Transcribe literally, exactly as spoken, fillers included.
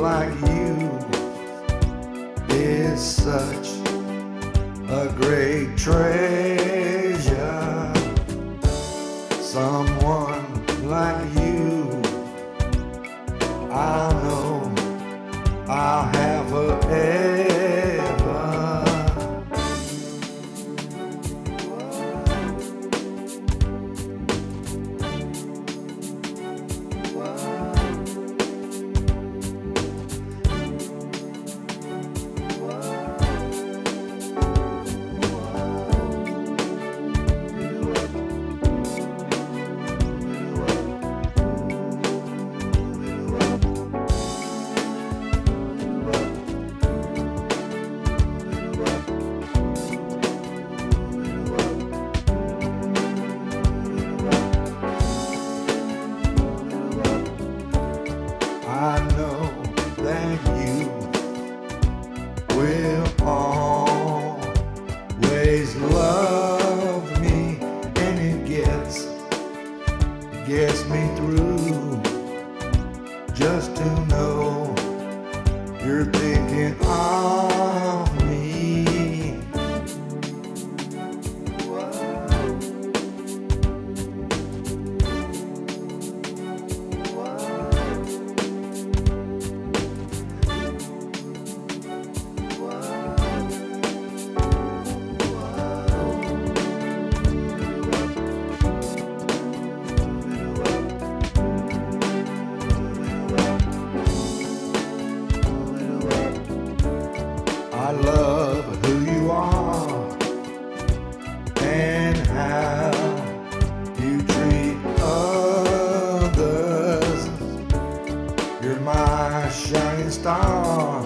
like you is such a great treasure. Someone like you, I know I'll have forever. I know that you will always love me, and it gets, it gets me through just to know you're thinking of me. I love who you are and how you treat others. You're my shining star.